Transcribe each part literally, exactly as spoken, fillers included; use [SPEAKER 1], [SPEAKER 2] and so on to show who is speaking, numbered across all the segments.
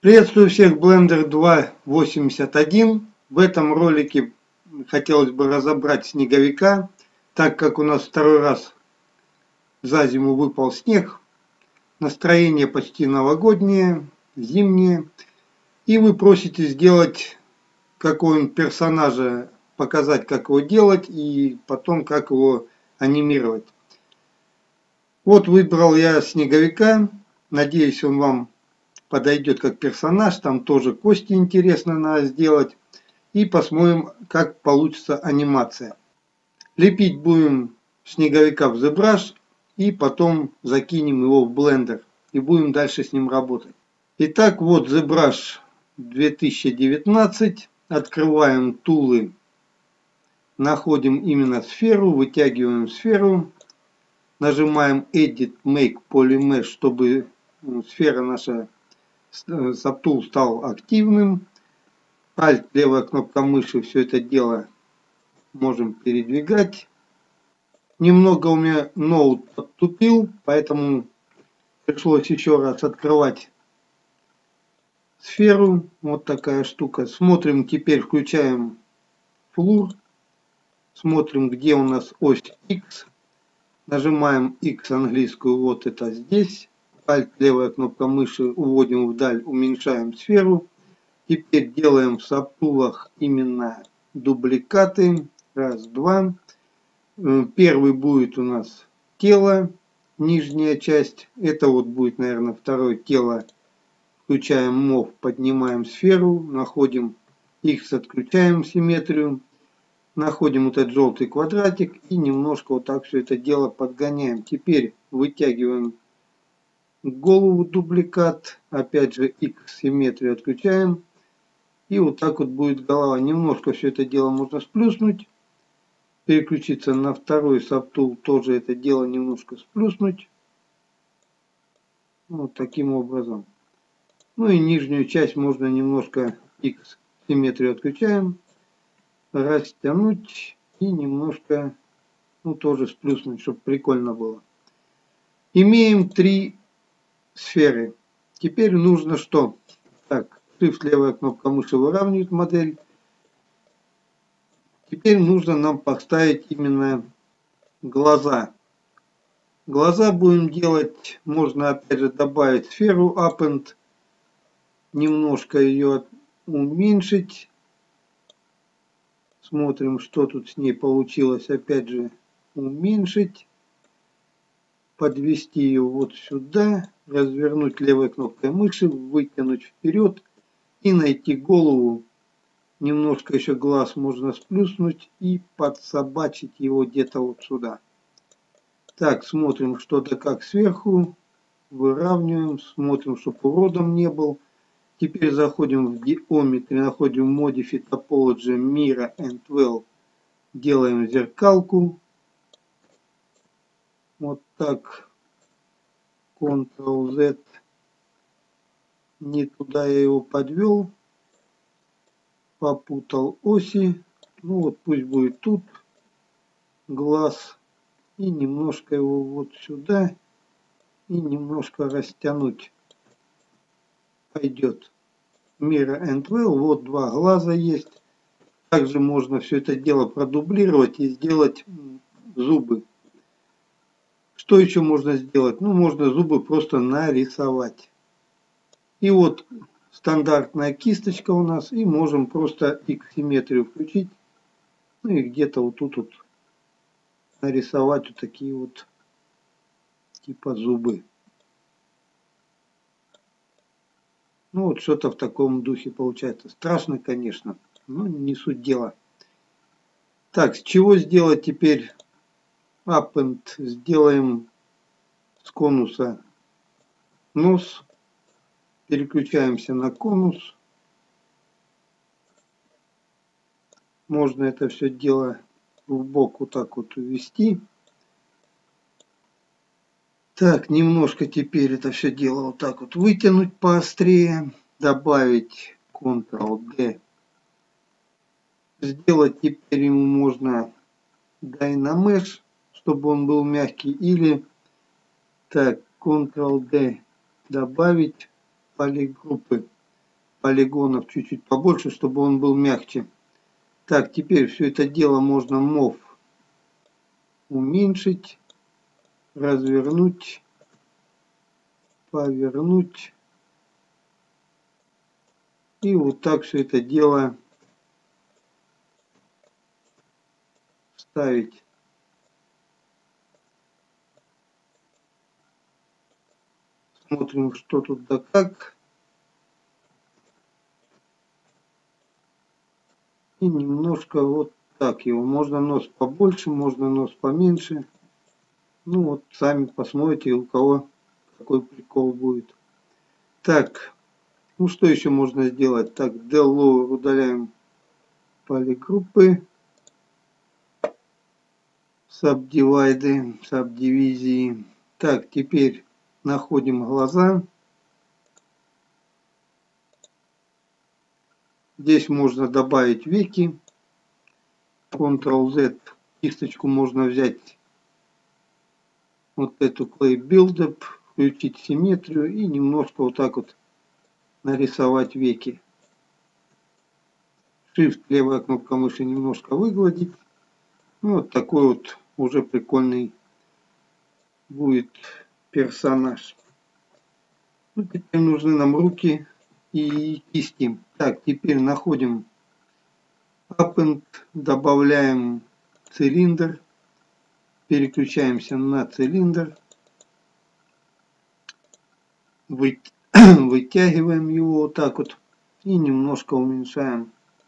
[SPEAKER 1] Приветствую всех в Blender два восемьдесят один. В этом ролике хотелось бы разобрать снеговика, так как у нас второй раз за зиму выпал снег. Настроение почти новогоднее, зимнее. И вы просите сделать какого-нибудь персонажа, показать, как его делать, и потом, как его анимировать. Вот выбрал я снеговика. Надеюсь, он вам подойдет как персонаж. Там тоже кости интересно надо сделать. И посмотрим, как получится анимация. Лепить будем снеговика в ZBrush. И потом закинем его в Blender. И будем дальше с ним работать. Итак, вот ZBrush две тысячи девятнадцать. Открываем тулы. Находим именно сферу. Вытягиваем сферу. Нажимаем Edit Make Polymesh, чтобы сфера наша Subtool стал активным. Alt, левая кнопка мыши, все это дело можем передвигать. Немного у меня ноут подтупил, поэтому пришлось еще раз открывать сферу. Вот такая штука. Смотрим, теперь включаем флур. Смотрим, где у нас ось X. Нажимаем X английскую, вот это здесь. Alt, левая кнопка мыши, уводим вдаль, уменьшаем сферу. Теперь делаем в сабтулах именно дубликаты. Раз, два. Первый будет у нас тело, нижняя часть. Это вот будет, наверное, второе тело. Включаем мов, поднимаем сферу, находим X, отключаем симметрию. Находим вот этот желтый квадратик и немножко вот так все это дело подгоняем. Теперь вытягиваем голову, дубликат. Опять же X, симметрию отключаем. И вот так вот будет голова. Немножко все это дело можно сплюснуть. Переключиться на второй сабтул. Тоже это дело немножко сплюснуть. Вот таким образом. Ну и нижнюю часть можно немножко X, симметрию отключаем. Растянуть и немножко, ну тоже сплюснуть, чтобы прикольно было. Имеем три сферы. Теперь нужно что? Так, Shift, левая кнопка мыши выравнивает модель. Теперь нужно нам поставить именно глаза. Глаза будем делать, можно опять же добавить сферу Append, немножко ее уменьшить. Смотрим, что тут с ней получилось. Опять же уменьшить. Подвести ее вот сюда. Развернуть левой кнопкой мыши. Вытянуть вперед. И найти голову. Немножко еще глаз можно сплюснуть. И подсобачить его где-то вот сюда. Так, смотрим что-то как сверху. Выравниваем. Смотрим, чтобы уродом не был. Теперь заходим в Geometry, находим Modify Topology Mirror and Well. Делаем зеркалку. Вот так. контрол зет. Не туда я его подвел. Попутал оси. Ну вот пусть будет тут глаз. И немножко его вот сюда. И немножко растянуть. Пойдет. Mirror and Well. Вот два глаза есть. Также можно все это дело продублировать и сделать зубы. Что еще можно сделать? Ну, можно зубы просто нарисовать. И вот стандартная кисточка у нас. И можем просто X-симметрию включить. Ну и где-то вот тут вот нарисовать вот такие вот типа зубы. Ну вот что-то в таком духе получается. Страшно, конечно, но не суть дела. Так, с чего сделать теперь Append? Сделаем с конуса нос. Переключаемся на конус. Можно это все дело в бок вот так вот увести. Так, немножко теперь это все дело вот так вот вытянуть поострее. Добавить контрол дэ. Сделать теперь ему можно Dynamesh, чтобы он был мягкий. Или так, контрол дэ добавить полигруппы. полигонов чуть-чуть побольше, чтобы он был мягче. Так, теперь все это дело можно мов уменьшить, развернуть, повернуть. И вот так все это дело вставить. Смотрим, что тут да как. И немножко вот так его. Можно нос побольше, можно нос поменьше. Ну вот, сами посмотрите, у кого какой прикол будет. Так, ну что еще можно сделать? Так, del lower удаляем полигруппы. Сабдивайды, сабдивизии. Так, теперь находим глаза. Здесь можно добавить веки. контрол зет. Кисточку можно взять вот эту Clay Buildup, включить симметрию и немножко вот так вот нарисовать веки. Shift, левая кнопка мыши, немножко выгладить. Ну, вот такой вот уже прикольный будет персонаж. Ну, теперь нужны нам руки и кисти. Так, теперь находим Append, добавляем цилиндр, переключаемся на цилиндр, вытягиваем его вот так вот и немножко уменьшаем.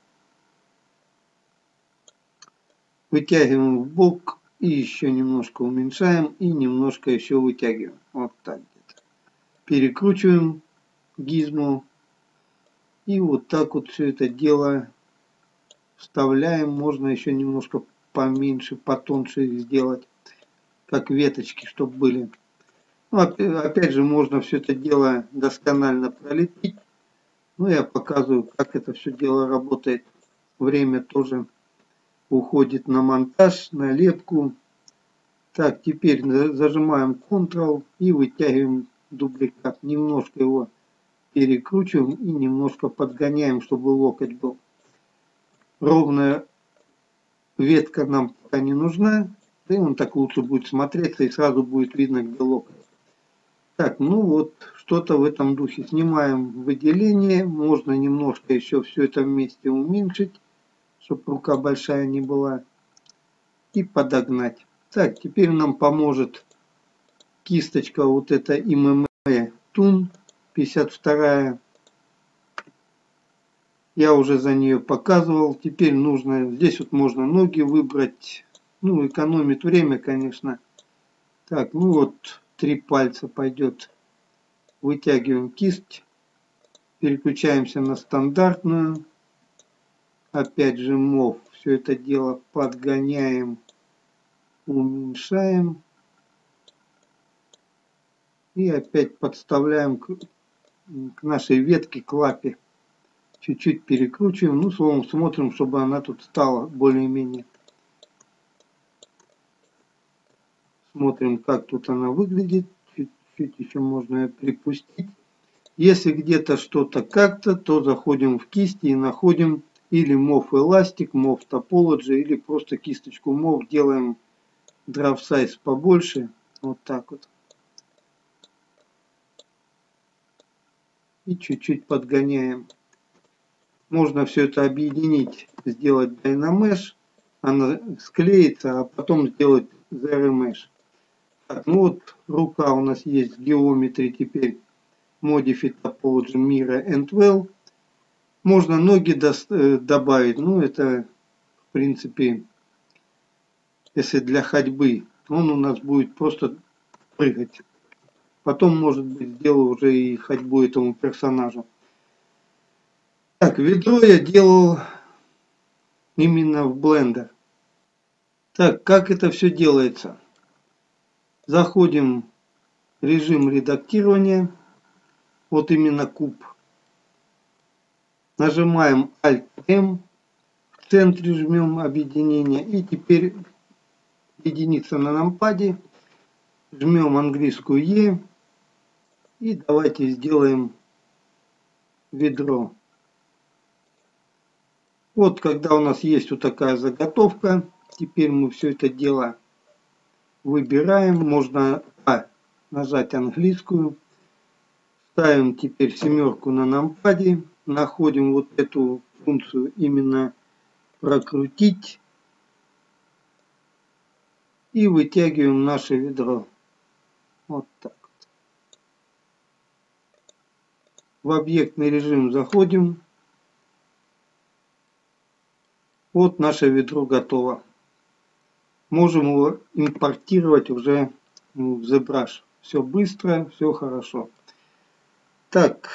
[SPEAKER 1] Вытягиваем в бок и еще немножко уменьшаем и немножко еще вытягиваем. Вот так где-то. Перекручиваем гизму и вот так вот все это дело вставляем. Можно еще немножко поменьше, потоньше сделать, как веточки, чтобы были. Ну, опять же, можно все это дело досконально пролепить. Ну, я показываю, как это все дело работает. Время тоже уходит на монтаж, на лепку. Так, теперь зажимаем контрол и вытягиваем дубликат. Немножко его перекручиваем и немножко подгоняем, чтобы локоть был. Ровная ветка нам пока не нужна. И он так лучше будет смотреться и сразу будет видно, где локоть. Так, ну вот, что-то в этом духе. Снимаем выделение. Можно немножко еще все это вместе уменьшить, чтобы рука большая не была. И подогнать. Так, теперь нам поможет кисточка вот эта эм эм а Toon пятьдесят вторая. Я уже за нее показывал. Теперь нужно, здесь вот можно ноги выбрать. Ну, экономит время, конечно. Так, ну вот, три пальца пойдет. Вытягиваем кисть. Переключаемся на стандартную. Опять же мов. Все это дело подгоняем. Уменьшаем. И опять подставляем к, к нашей ветке, к лапе. Чуть-чуть перекручиваем. Ну, словом, смотрим, чтобы она тут стала более-менее. Смотрим, как тут она выглядит. Чуть-чуть еще можно ее припустить. Если где-то что-то как-то, то заходим в кисти и находим или Move Elastic, Move Topology, или просто кисточку Move. Делаем Draw Size побольше. Вот так вот. И чуть-чуть подгоняем. Можно все это объединить, сделать Dynamesh. Она склеится, а потом сделать Zero Mesh. Так, ну вот рука у нас есть в Geometry теперь. Modify Topology Mirror and Well. Можно ноги добавить. Ну это в принципе, если для ходьбы. Он у нас будет просто прыгать. Потом, может быть, сделаю уже и ходьбу этому персонажу. Так, ведро я делал именно в Blender. Так, как это все делается? Заходим в режим редактирования. Вот именно куб. Нажимаем Alt M. В центре жмем объединение. И теперь единица на нампаде. Жмем английскую E. И давайте сделаем ведро. Вот когда у нас есть вот такая заготовка, теперь мы все это дело выбираем. Можно а, нажать английскую. Ставим теперь семерку на нампаде. Находим вот эту функцию именно прокрутить. И вытягиваем наше ведро. Вот так. В объектный режим заходим. Вот наше ведро готово. Можем его импортировать уже в ZBrush. Все быстро, все хорошо. Так.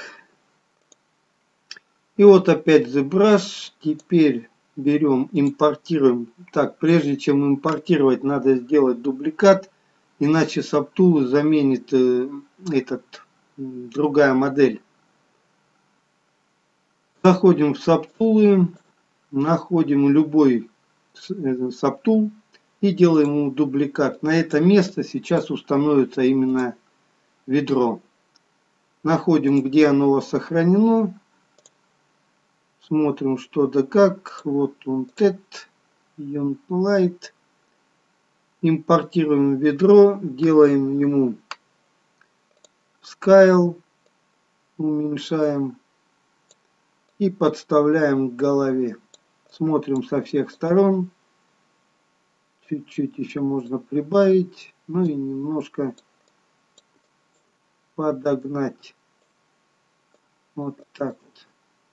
[SPEAKER 1] И вот опять ZBrush. Теперь берем, импортируем. Так, прежде чем импортировать, надо сделать дубликат. Иначе Subtool заменит э, этот, другая модель. Заходим в Subtool. Находим любой Subtool и делаем ему дубликат. На это место сейчас установится именно ведро. Находим, где оно у вас сохранено. Смотрим, что да как. Вот он, тет, Light. Импортируем ведро, делаем ему Scale, уменьшаем и подставляем к голове. Смотрим со всех сторон. Чуть-чуть еще можно прибавить. Ну и немножко подогнать. Вот так вот.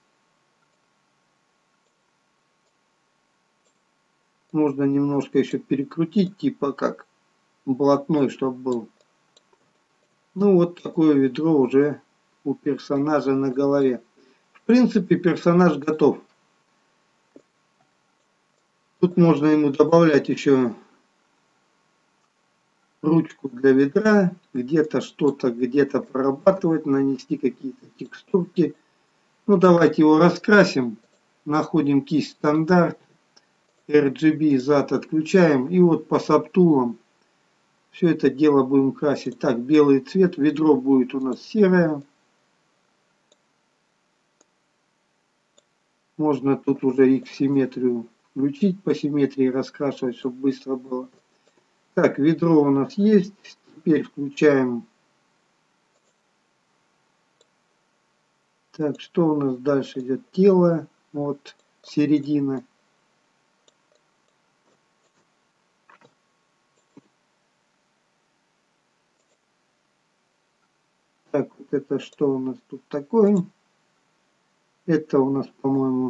[SPEAKER 1] Можно немножко еще перекрутить, типа как блатной, чтобы был. Ну вот такое ведро уже у персонажа на голове. В принципе, персонаж готов. Тут можно ему добавлять еще ручку для ведра, где-то что-то, где-то прорабатывать, нанести какие-то текстурки. Ну давайте его раскрасим. Находим кисть стандарт, эр джи би зад отключаем и вот по сабтулам все это дело будем красить. Так, белый цвет, ведро будет у нас серое. Можно тут уже X-симметрию включить, по симметрии раскрашивать, чтобы быстро было. Так, ведро у нас есть. Теперь включаем. Так, что у нас дальше идет? Тело. Вот, середина. Так, вот это что у нас тут такое? Это у нас, по-моему,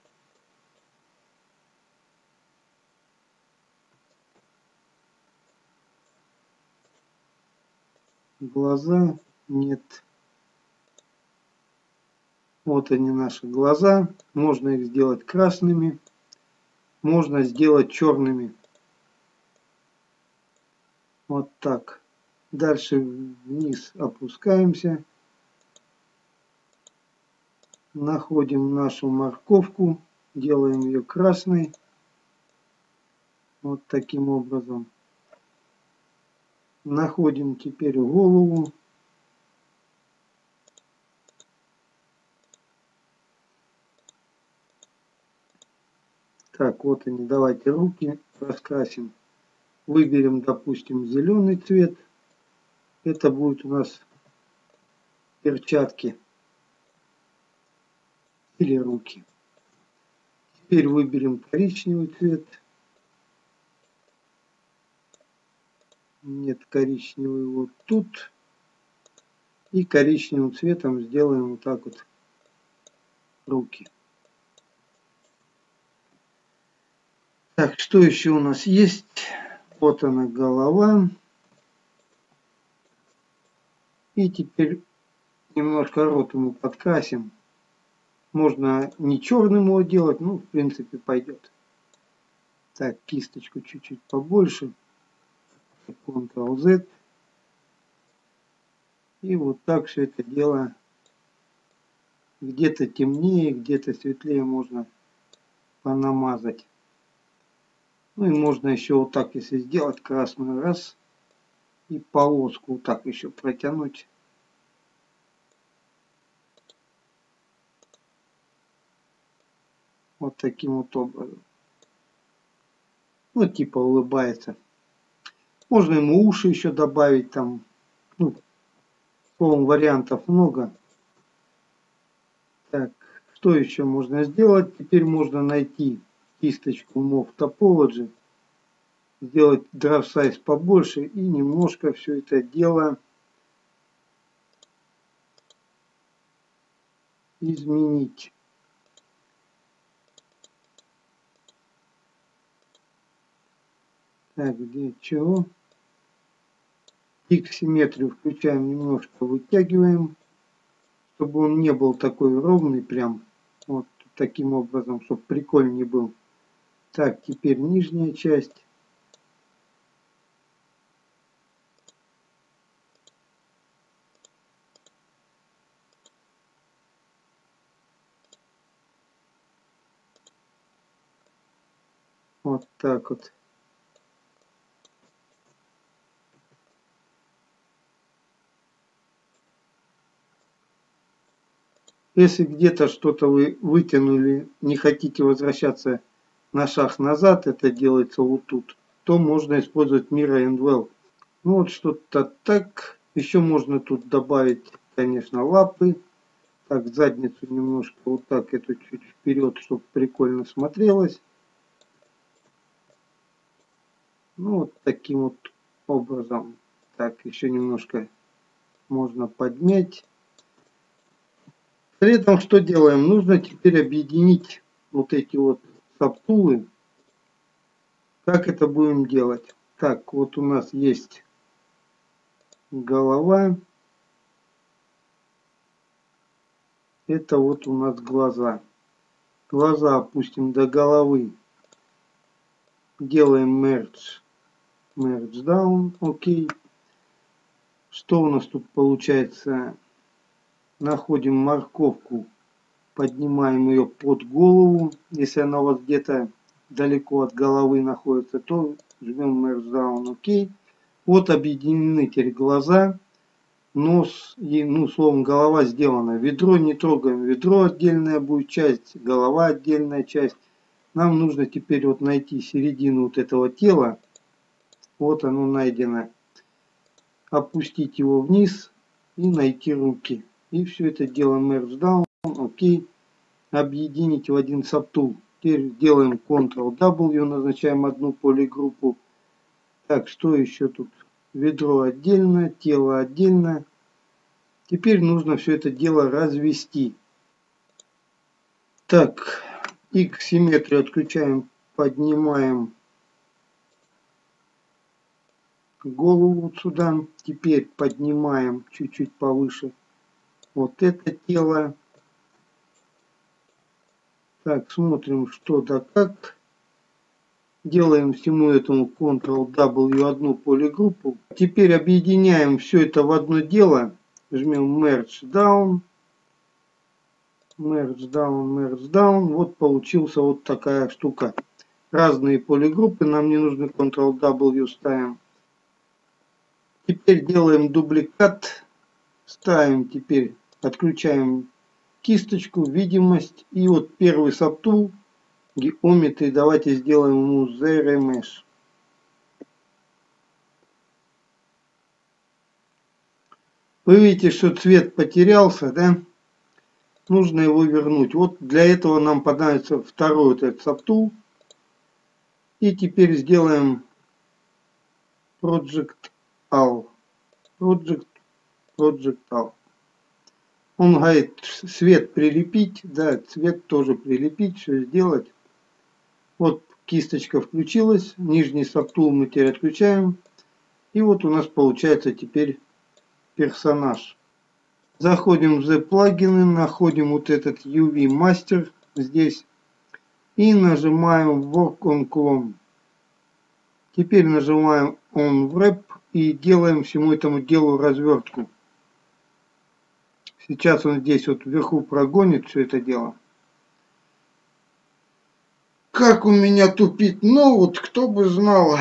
[SPEAKER 1] глаза. Нет. Вот они, наши глаза. Можно их сделать красными. Можно сделать черными. Вот так. Дальше вниз опускаемся. Находим нашу морковку. Делаем ее красной. Вот таким образом. Находим теперь голову. Так, вот они. Давайте руки раскрасим. Выберем, допустим, зеленый цвет. Это будет у нас перчатки или руки. Теперь выберем коричневый цвет. Нет, коричневый вот тут. И коричневым цветом сделаем вот так вот руки. Так, что еще у нас есть? Вот она, голова. И теперь немножко рот ему подкрасим. Можно не черным его делать, ну, в принципе, пойдет. Так, кисточку чуть-чуть побольше. контрол-зет. И вот так все это дело где-то темнее, где-то светлее можно понамазать. Ну и можно еще вот так, если сделать красную, раз, и полоску вот так еще протянуть. Вот таким вот образом. Вот типа улыбается. Можно ему уши еще добавить там. Ну, словом, вариантов много. Так, что еще можно сделать? Теперь можно найти кисточку Move Topology, сделать Draft Size побольше и немножко все это дело изменить. Так, где чего? X-симметрию включаем, немножко вытягиваем, чтобы он не был такой ровный прям. Вот таким образом, чтобы прикольнее был. Так, теперь нижняя часть. Вот так вот. Если где-то что-то вы вытянули, не хотите возвращаться на шаг назад, это делается вот тут, то можно использовать Mirror and Well. Ну вот что-то так. Еще можно тут добавить, конечно, лапы. Так, задницу немножко вот так, эту чуть вперед, чтобы прикольно смотрелось. Ну вот таким вот образом. Так, еще немножко можно поднять. При этом что делаем? Нужно теперь объединить вот эти вот сабтулы. Как это будем делать? Так, вот у нас есть голова. Это вот у нас глаза. Глаза опустим до головы. Делаем merge. Merge down. Окей. Что у нас тут получается? Находим морковку. Поднимаем ее под голову. Если она у вас где-то далеко от головы находится, то жмем Merge Down. Окей. Вот объединены теперь глаза, нос и, ну, словом, голова сделана. Ведро не трогаем. Ведро отдельная будет часть, голова отдельная часть. Нам нужно теперь вот найти середину вот этого тела. Вот оно найдено. Опустить его вниз и найти руки. И все это дело Merge Down. Окей. Объединить в один сабтул. Теперь делаем контрол дабл ю, назначаем одну полигруппу. Так, что еще тут? Ведро отдельно, тело отдельно. Теперь нужно все это дело развести. Так, X-симметрию отключаем, поднимаем голову вот сюда. Теперь поднимаем чуть-чуть повыше вот это тело. Так, смотрим, что да как. Делаем всему этому контрол дабл ю одну полигруппу. Теперь объединяем все это в одно дело. Жмем Merge Down. Merge Down, Merge Down. Вот получился вот такая штука. Разные полигруппы. Нам не нужно контрол дабл ю ставим. Теперь делаем дубликат. Ставим теперь, отключаем кисточку, видимость. И вот первый сабтул. Геометрии, давайте сделаем ему Zero Mesh. Вы видите, что цвет потерялся, да? Нужно его вернуть. Вот для этого нам понадобится второй вот этот сабтул. И теперь сделаем Project All. Project, Project All. Он говорит, цвет прилепить, да, цвет тоже прилепить, все сделать. Вот кисточка включилась, нижний сабтул мы теперь отключаем. И вот у нас получается теперь персонаж. Заходим в The плагины, находим вот этот ю ви Master здесь. И нажимаем Work on Clone. Теперь нажимаем On Wrap и делаем всему этому делу развертку. Сейчас он здесь вот вверху прогонит все это дело. Как у меня тупит, ну вот кто бы знал.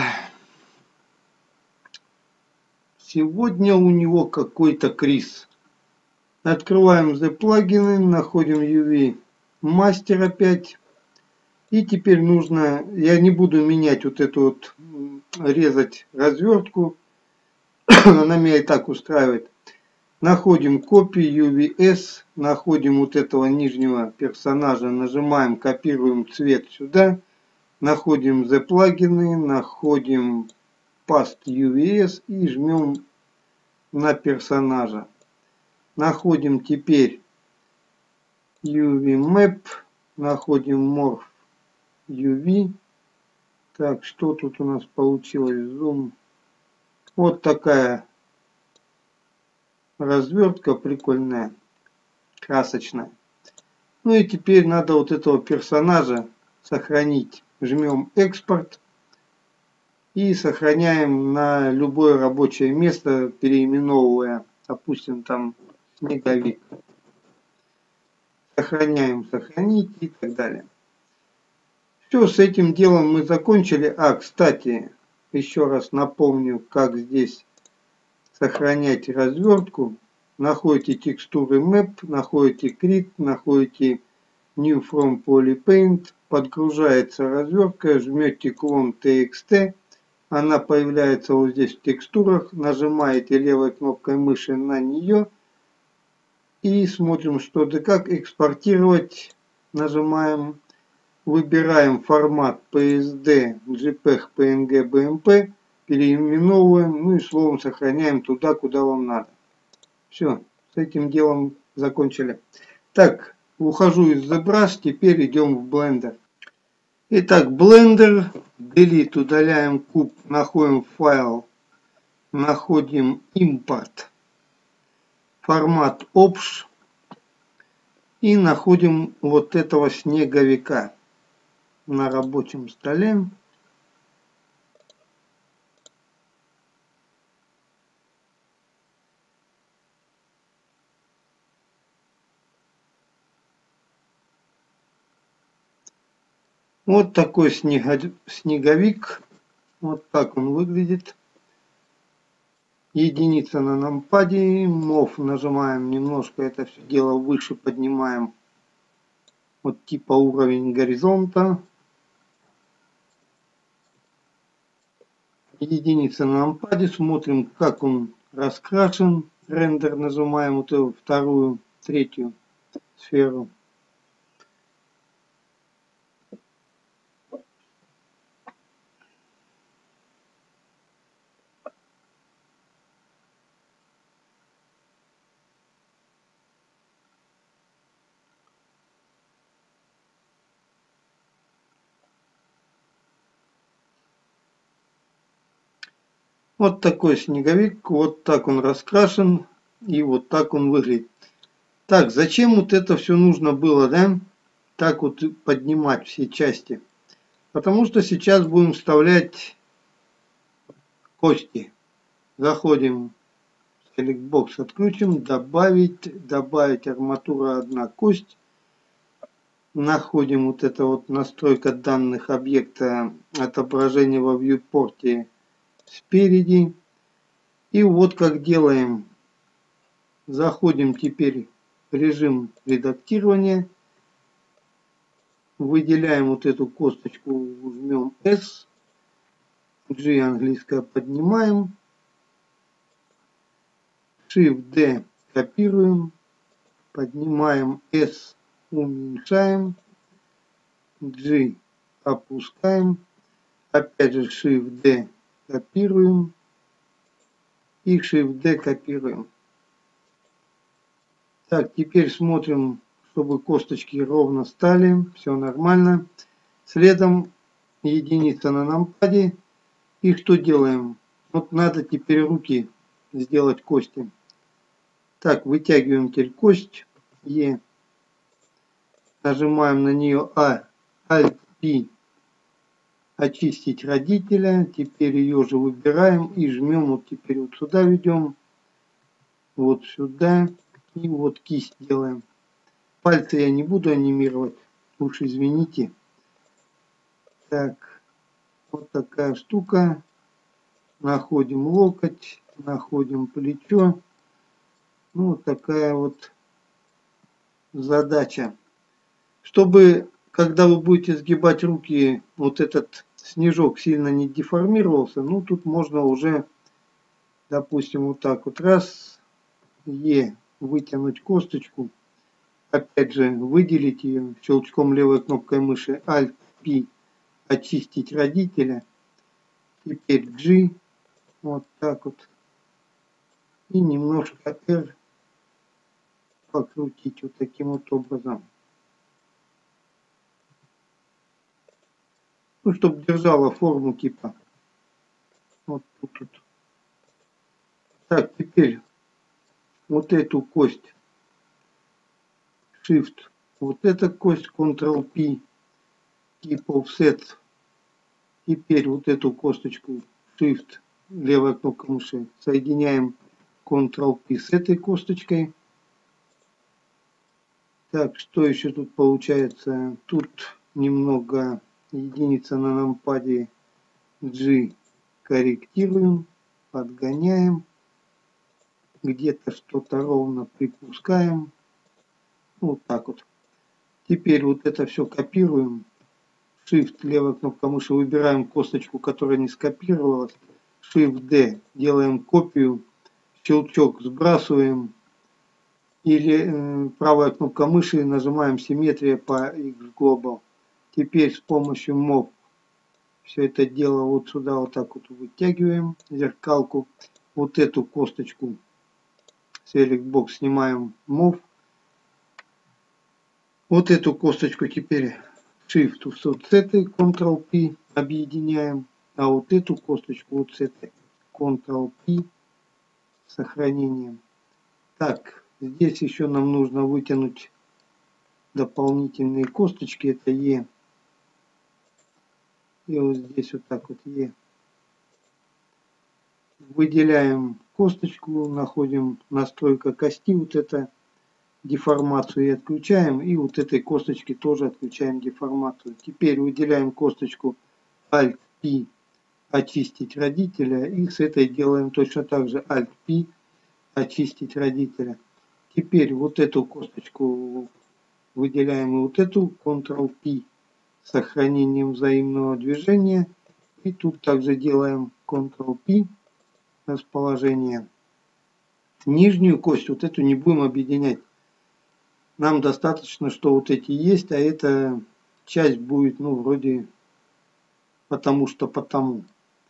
[SPEAKER 1] Сегодня у него какой-то криз. Открываем The плагины, находим ю ви Master опять. И теперь нужно, я не буду менять вот эту вот, резать развертку, она меня и так устраивает. Находим копии ю ви эс, находим вот этого нижнего персонажа, нажимаем, копируем цвет сюда, находим the плагины, находим Past ю ви эс и жмем на персонажа. Находим теперь ю ви Map, находим Morph ю ви. Так, что тут у нас получилось? Zoom. Вот такая развертка прикольная, красочная. Ну и теперь надо вот этого персонажа сохранить. Жмем экспорт и сохраняем на любое рабочее место, переименовывая, допустим, там снеговик. Сохраняем, сохранить и так далее. Все, с этим делом мы закончили. А, кстати, еще раз напомню, как здесь сохранять развертку. Находите текстуры Map, находите Create, находите New from Polypaint, подгружается развертка, жмете клон ти экс ти, она появляется вот здесь в текстурах, нажимаете левой кнопкой мыши на нее и смотрим, что да как экспортировать. Нажимаем, выбираем формат пи эс ди, джей пег, пи эн джи, би эм пи, переименовываем, ну и словом сохраняем туда, куда вам надо. Все, с этим делом закончили. Так, ухожу из The Brush, теперь идем в Blender. Итак, Blender, Delete, удаляем куб, находим файл, находим импорт, формат Obj и находим вот этого снеговика на рабочем столе. Вот такой снеговик, вот так он выглядит. Единица на нампаде, мов нажимаем немножко, это все дело выше поднимаем, вот типа уровень горизонта. Единица на нампаде, смотрим, как он раскрашен, рендер нажимаем вот эту вторую, третью сферу. Вот такой снеговик, вот так он раскрашен и вот так он выглядит. Так, зачем вот это все нужно было, да? Так вот поднимать все части. Потому что сейчас будем вставлять кости. Заходим в Select Box, отключим, добавить, добавить арматура одна кость. Находим вот это вот настройка данных объекта, отображение во viewport спереди. И вот как делаем. Заходим теперь в режим редактирования. Выделяем вот эту косточку, жмем S. G английское поднимаем. Shift-D копируем. Поднимаем S, уменьшаем. G опускаем. Опять же Shift-D копируем. И Shift-D копируем. Так, теперь смотрим, чтобы косточки ровно стали. Все нормально. Следом единица на нампаде. И что делаем? Вот надо теперь руки сделать кости. Так, вытягиваем теперь кость Е. Нажимаем на нее А, Alt-P. Очистить родителя. Теперь ее же выбираем и жмем. Вот теперь вот сюда ведем. Вот сюда. И вот кисть делаем. Пальцы я не буду анимировать. Уж извините. Так. Вот такая штука. Находим локоть. Находим плечо. Ну, вот такая вот задача. Чтобы когда вы будете сгибать руки, вот этот снежок сильно не деформировался, ну тут можно уже, допустим, вот так вот раз, Е, вытянуть косточку, опять же выделить ее щелчком левой кнопкой мыши Alt-P, очистить родителя, теперь G, вот так вот, и немножко R покрутить вот таким вот образом. Ну, чтобы держала форму типа. Вот тут, тут. Так, теперь вот эту кость Shift, вот эта кость Ctrl-P, Keep Offset. Теперь вот эту косточку Shift, левая кнопка мыши, соединяем Ctrl-P с этой косточкой. Так, что еще тут получается? Тут немного единица на нампаде G корректируем, подгоняем, где-то что-то ровно припускаем. Вот так вот. Теперь вот это все копируем. Shift, левая кнопка мыши, выбираем косточку, которая не скопировалась. Shift-D, делаем копию, щелчок сбрасываем. Или э, правая кнопка мыши, нажимаем симметрия по X-Global. Теперь с помощью Move все это дело вот сюда вот так вот вытягиваем зеркалку. Вот эту косточку Select Box снимаем Move. Вот эту косточку теперь Shift вот с этой Ctrl-P объединяем. А вот эту косточку вот с этой Ctrl-P сохранением. Так, здесь еще нам нужно вытянуть дополнительные косточки. Это Е. И вот здесь вот так вот Е. Выделяем косточку, находим настройка кости, вот это деформацию и отключаем. И вот этой косточки тоже отключаем деформацию. Теперь выделяем косточку Alt-P, очистить родителя. И с этой делаем точно так же Alt-P, очистить родителя. Теперь вот эту косточку выделяем и вот эту Ctrl-P с сохранением взаимного движения. И тут также делаем Ctrl-P, расположение. Нижнюю кость, вот эту не будем объединять. Нам достаточно, что вот эти есть, а эта часть будет, ну, вроде потому что потому.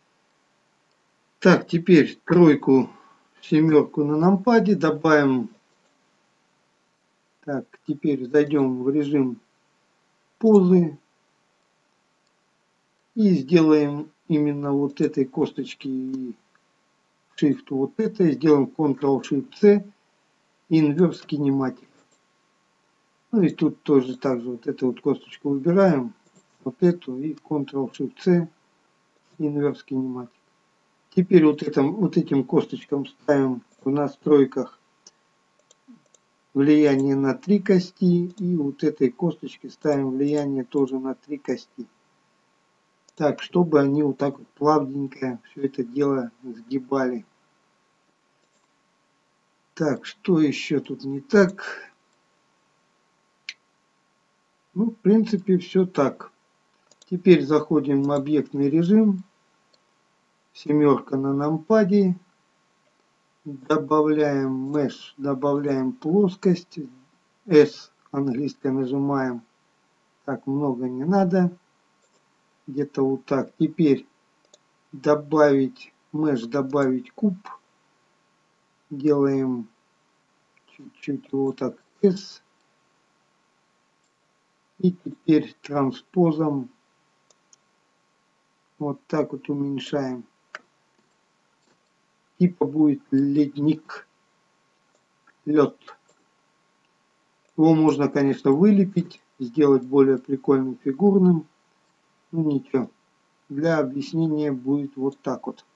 [SPEAKER 1] Так, теперь тройку, семерку на нампаде добавим. Так, теперь зайдем в режим позы и сделаем именно вот этой косточки Shift вот это, сделаем Ctrl-Shift-C, Inverse Kinematic. Ну и тут тоже так же вот эту вот косточку выбираем, вот эту и Ctrl-Shift-C, Inverse Kinematic. Теперь вот, этим, вот этим косточкам ставим в настройках влияние на три кости. И вот этой косточке ставим влияние тоже на три кости. Так, чтобы они вот так вот плавненько все это дело сгибали. Так, что еще тут не так? Ну, в принципе, все так. Теперь заходим в объектный режим. Семерка на нампаде. Добавляем Mesh, добавляем плоскость. S английское нажимаем. Так, много не надо. Где-то вот так. Теперь добавить Mesh, добавить куб. Делаем чуть-чуть вот так S. И теперь транспозом вот так вот уменьшаем. Типа будет ледник, лед. Его можно, конечно, вылепить, сделать более прикольным, фигурным. Ну ничего. Для объяснения будет вот так вот.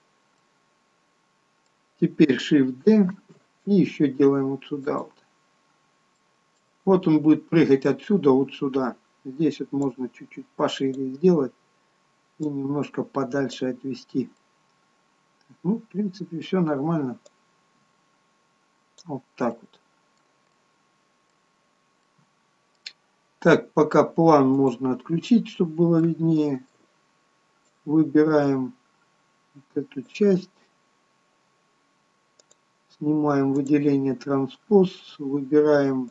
[SPEAKER 1] Теперь Shift-D и еще делаем вот сюда вот. Вот он будет прыгать отсюда вот сюда. Здесь вот можно чуть-чуть пошире сделать и немножко подальше отвести. Ну, в принципе, все нормально. Вот так вот. Так, пока план можно отключить, чтобы было виднее. Выбираем вот эту часть. Снимаем выделение транспоз. Выбираем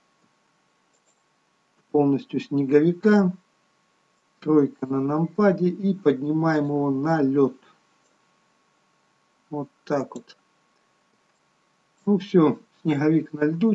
[SPEAKER 1] полностью снеговика. Тройка на нампаде. И поднимаем его на лед. Вот так вот. Ну все, снеговик на льду.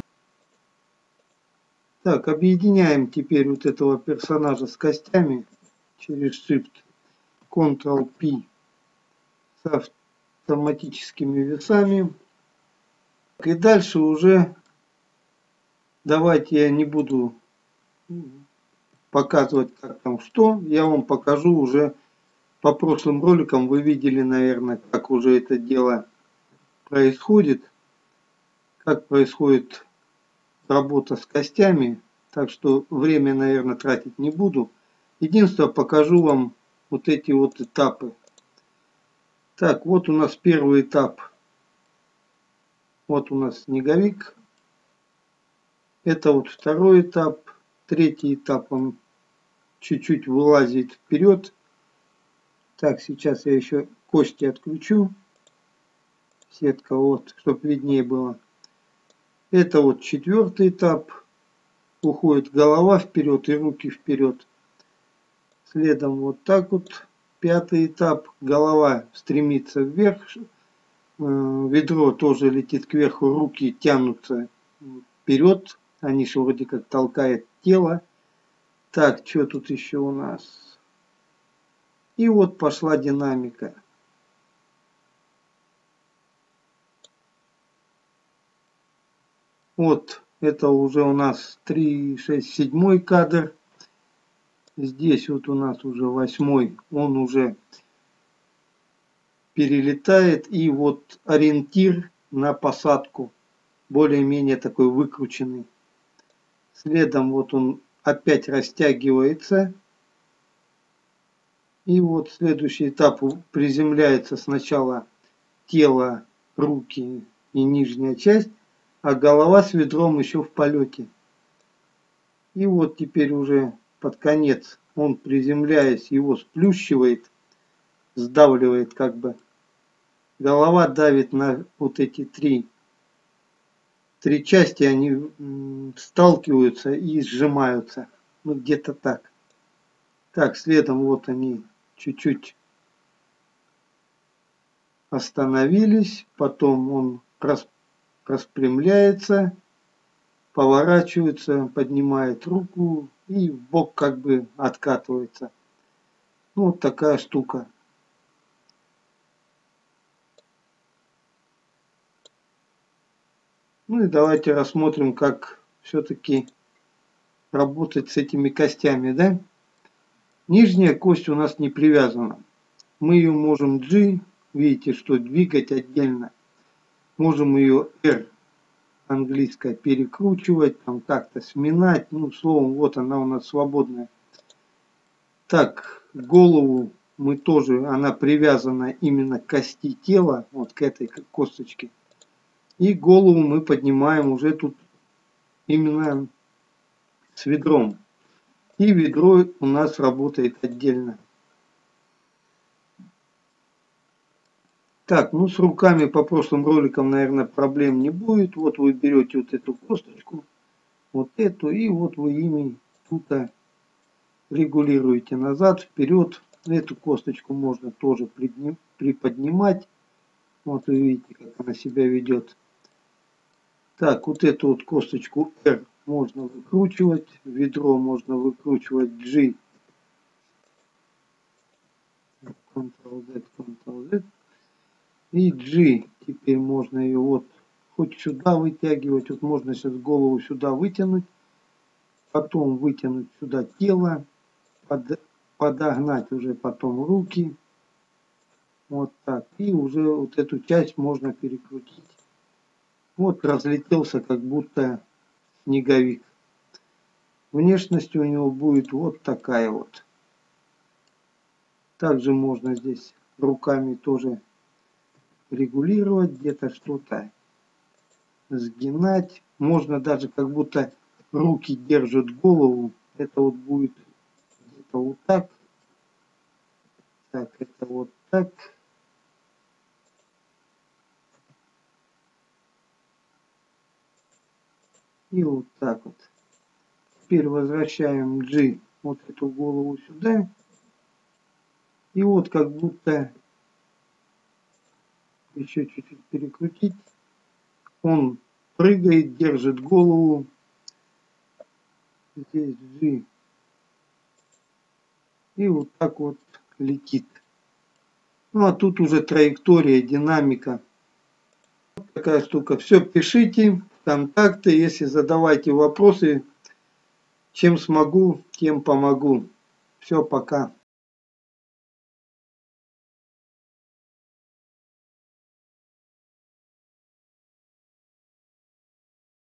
[SPEAKER 1] Так, объединяем теперь вот этого персонажа с костями через Shift, контрол пи с автоматическими весами. И дальше уже давайте я не буду показывать как там что, я вам покажу уже по прошлым роликам. Вы видели, наверное, как уже это дело происходит, как происходит работа с костями. Так что время, наверное, тратить не буду. Единственное, покажу вам вот эти вот этапы. Так, вот у нас первый этап. Вот у нас снеговик. Это вот второй этап. Третий этап, он чуть-чуть вылазит вперед. Так, сейчас я еще кости отключу. Сетка, вот, чтобы виднее было. Это вот четвертый этап. Уходит голова вперед и руки вперед. Следом вот так вот. Пятый этап. Голова стремится вверх. Ведро тоже летит кверху. Руки тянутся вперед. Они же вроде как толкают тело. Так, что тут еще у нас? И вот пошла динамика. Вот, это уже у нас три, шесть, седьмой кадр. Здесь вот у нас уже восьмой. Он уже перелетает. И вот ориентир на посадку. Более-менее такой выкрученный. Следом вот он опять растягивается. И вот следующий этап. Приземляется сначала тело, руки и нижняя часть. А голова с ведром еще в полете. И вот теперь уже под конец он, приземляясь, его сплющивает, сдавливает как бы. Голова давит на вот эти три, три части, они сталкиваются и сжимаются. Ну где-то так. Так, следом вот они чуть-чуть остановились. Потом он распрямляется, поворачивается, поднимает руку и в бок как бы откатывается. Ну, вот такая штука. Ну и давайте рассмотрим, как все-таки работать с этими костями, да? Нижняя кость у нас не привязана. Мы ее можем G, видите, что двигать отдельно. Можем ее R, английская, перекручивать, там как-то сминать. Ну, словом, вот она у нас свободная. Так, голову мы тоже, она привязана именно к кости тела, вот к этой косточке. И голову мы поднимаем уже тут именно с ведром. И ведро у нас работает отдельно. Так, ну с руками по прошлым роликам, наверное, проблем не будет. Вот вы берете вот эту косточку, вот эту, и вот вы ими тут регулируете назад, вперед. Эту косточку можно тоже приподнимать. Вот вы видите, как она себя ведет. Так, вот эту вот косточку R можно выкручивать, ведро можно выкручивать G. контрол зет, контрол зет. И G. Теперь можно ее вот хоть сюда вытягивать. Вот можно сейчас голову сюда вытянуть. Потом вытянуть сюда тело. Под, подогнать уже потом руки. Вот так. И уже вот эту часть можно перекрутить. Вот разлетелся как будто снеговик. Внешность у него будет вот такая вот. Также можно здесь руками тоже регулировать, где-то что-то сгинать. Можно даже как будто руки держат голову. Это вот будет где-то вот так. Так, это вот так. И вот так вот. Теперь возвращаем G, вот эту голову сюда. И вот как будто еще чуть-чуть перекрутить. Он прыгает, держит голову. Здесь G. И вот так вот летит. Ну а тут уже траектория, динамика. Вот такая штука. Все, пишите контакты, если задавайте вопросы. Чем смогу, тем помогу. Все, пока.